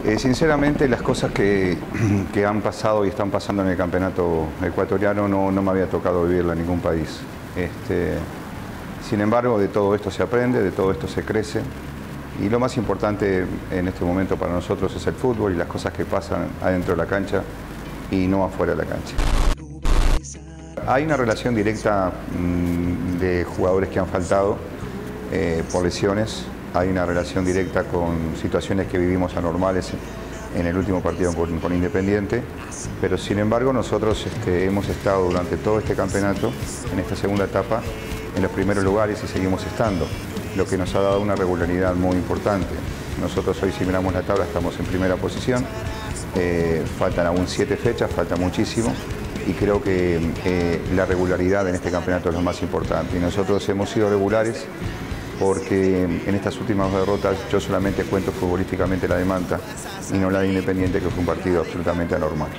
Sinceramente, las cosas que han pasado y están pasando en el campeonato ecuatoriano no me había tocado vivirla en ningún país. Sin embargo, de todo esto se aprende, de todo esto se crece, y lo más importante en este momento para nosotros es el fútbol y las cosas que pasan adentro de la cancha y no afuera de la cancha. Hay una relación directa de jugadores que han faltado por lesiones. Hay una relación directa con situaciones que vivimos anormales en el último partido con Independiente, pero sin embargo nosotros hemos estado durante todo este campeonato, en esta segunda etapa, en los primeros lugares y seguimos estando, lo que nos ha dado una regularidad muy importante. Nosotros hoy, si miramos la tabla, estamos en primera posición, faltan aún 7 fechas, falta muchísimo, y creo que la regularidad en este campeonato es lo más importante. Y nosotros hemos sido regulares porque en estas últimas derrotas yo solamente cuento futbolísticamente la de Manta y no la de Independiente, que fue un partido absolutamente anormal.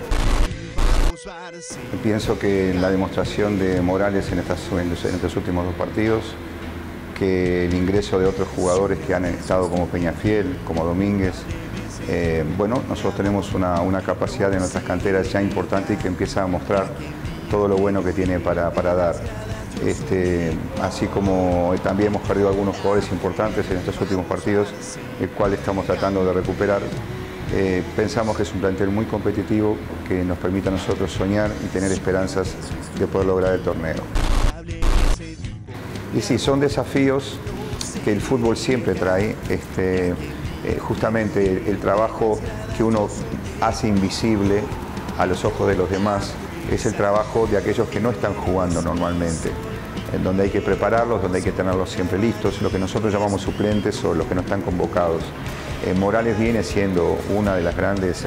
Pienso que la demostración de Morales en estos últimos 2 partidos, que el ingreso de otros jugadores que han estado como Peñafiel, como Domínguez, bueno, nosotros tenemos una capacidad de nuestras canteras ya importante y que empieza a mostrar todo lo bueno que tiene para dar. Así como también hemos perdido algunos jugadores importantes en estos últimos partidos, el cual estamos tratando de recuperar. Pensamos que es un plantel muy competitivo que nos permite a nosotros soñar y tener esperanzas de poder lograr el torneo. Y sí, son desafíos que el fútbol siempre trae, justamente el trabajo que uno hace invisible a los ojos de los demás es el trabajo de aquellos que no están jugando normalmente, en donde hay que prepararlos, donde hay que tenerlos siempre listos, lo que nosotros llamamos suplentes o los que no están convocados. Morales viene siendo uno de los grandes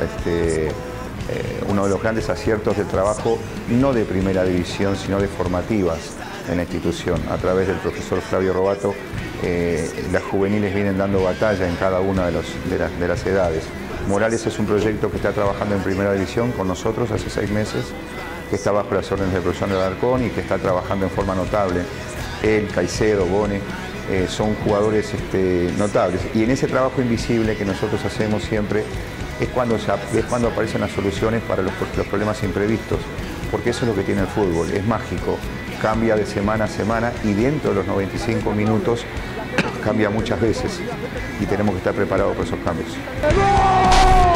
aciertos del trabajo, no de primera división, sino de formativas en la institución. A través del profesor Flavio Robato, las juveniles vienen dando batalla en cada una de las edades. Morales es un proyecto que está trabajando en primera división con nosotros hace 6 meses, que está bajo las órdenes del profesor Alarcón y que está trabajando en forma notable. Él, Caicedo, Bone, son jugadores notables. Y en ese trabajo invisible que nosotros hacemos siempre es cuando aparecen las soluciones para los problemas imprevistos, porque eso es lo que tiene el fútbol, es mágico, cambia de semana a semana y dentro de los 95 minutos cambia muchas veces y tenemos que estar preparados para esos cambios.